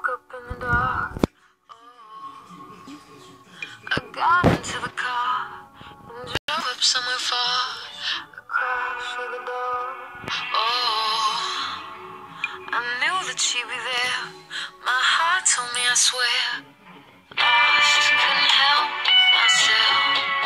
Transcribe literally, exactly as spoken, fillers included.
woke up in the dark. I got into the car and drove up somewhere far. I crashed through the door. Oh, I knew that she'd be there. My heart told me, I swear. Lost, couldn't help myself.